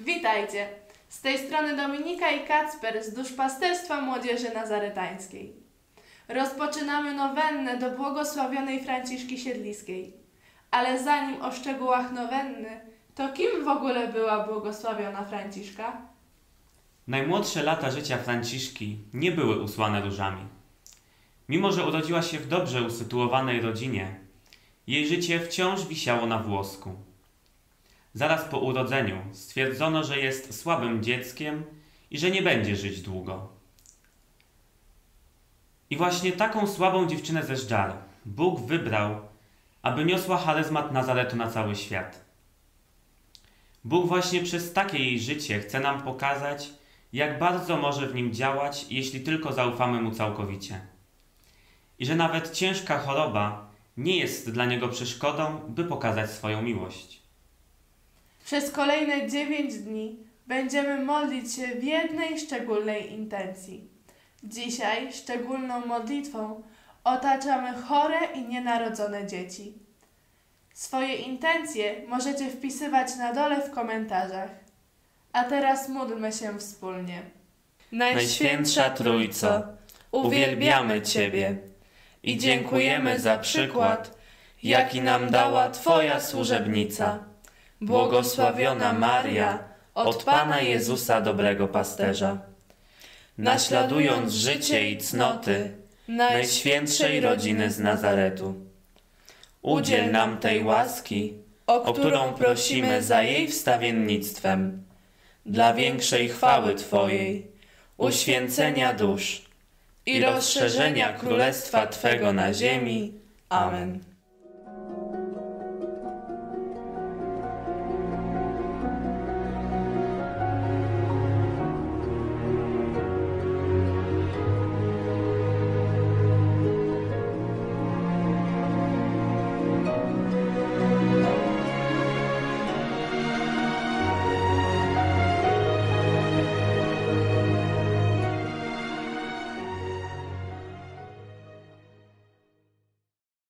Witajcie! Z tej strony Dominika i Kacper z Duszpasterstwa Młodzieży Nazaretańskiej. Rozpoczynamy nowennę do błogosławionej Franciszki Siedliskiej. Ale zanim o szczegółach nowenny, to kim w ogóle była błogosławiona Franciszka? Najmłodsze lata życia Franciszki nie były usłane różami. Mimo że urodziła się w dobrze usytuowanej rodzinie, jej życie wciąż wisiało na włosku. Zaraz po urodzeniu stwierdzono, że jest słabym dzieckiem i że nie będzie żyć długo. I właśnie taką słabą dziewczynę ze Żdżar Bóg wybrał, aby niosła charyzmat Nazaretu na cały świat. Bóg właśnie przez takie jej życie chce nam pokazać, jak bardzo może w nim działać, jeśli tylko zaufamy Mu całkowicie. I że nawet ciężka choroba nie jest dla Niego przeszkodą, by pokazać swoją miłość. Przez kolejne 9 dni będziemy modlić się w jednej szczególnej intencji. Dzisiaj szczególną modlitwą otaczamy chore i nienarodzone dzieci. Swoje intencje możecie wpisywać na dole w komentarzach. A teraz módlmy się wspólnie. Najświętsza Trójco, uwielbiamy Ciebie i dziękujemy za przykład, jaki nam dała Twoja służebnica, błogosławiona Maria, od Pana Jezusa dobrego pasterza. Naśladując życie i cnoty Najświętszej rodziny z Nazaretu, udziel nam tej łaski, o którą prosimy za jej wstawiennictwem, dla większej chwały Twojej, uświęcenia dusz i rozszerzenia Królestwa Twego na ziemi. Amen.